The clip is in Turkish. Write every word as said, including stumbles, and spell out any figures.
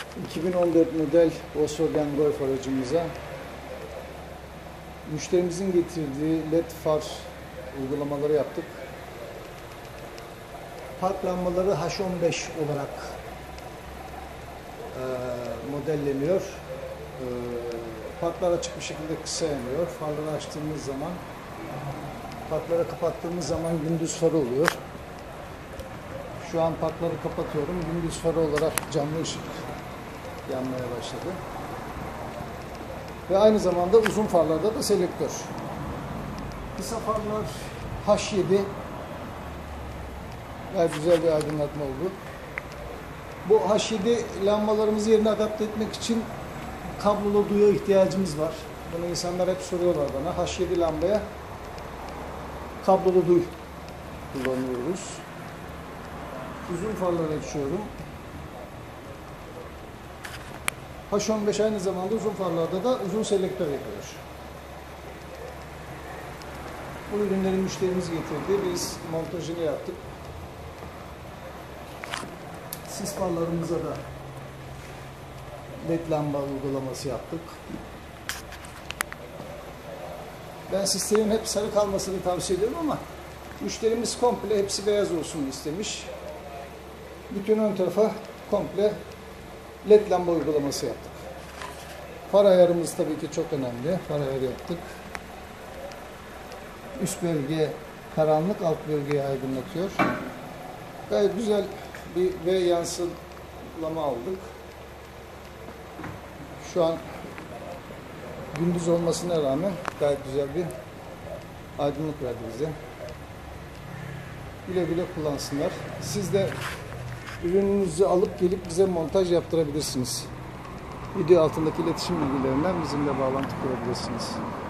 iki bin on dört model Volkswagen Golf aracımıza müşterimizin getirdiği led far uygulamaları yaptık. Park lambaları H on beş olarak e, modelleniyor. E, parklar açık bir şekilde kısa yanıyor. Farları açtığımız zaman, parkları kapattığımız zaman gündüz farı oluyor. Şu an parkları kapatıyorum. Gündüz farı olarak canlı ışık yanmaya başladı. Ve aynı zamanda uzun farlarda da selektör. Kısa farlar H yedi. Gayet güzel bir aydınlatma oldu. Bu H yedi lambalarımızı yerine adapte etmek için kablolu duya ihtiyacımız var. Bunu insanlar hep soruyorlar bana. H yedi lambaya kablolu duy kullanıyoruz. Uzun farları açıyorum. H on beş aynı zamanda uzun farlarda da uzun selektör yapıyor. Bu ürünleri müşterimiz getirdi. Biz montajını yaptık. Sis farlarımıza da led lamba uygulaması yaptık. Ben sistemin hep sarı kalmasını tavsiye ediyorum ama müşterimiz komple hepsi beyaz olsun istemiş. Bütün ön tarafa komple led lamba uygulaması yaptık. Far ayarımız tabii ki çok önemli. Far ayarı yaptık. Üst bölge karanlık, alt bölgeyi aydınlatıyor. Gayet güzel bir V yansılama aldık. Şu an gündüz olmasına rağmen gayet güzel bir aydınlık verdi bize. Güle güle kullansınlar. Siz de ürününüzü alıp gelip bize montaj yaptırabilirsiniz. Video altındaki iletişim bilgilerinden bizimle bağlantı kurabilirsiniz.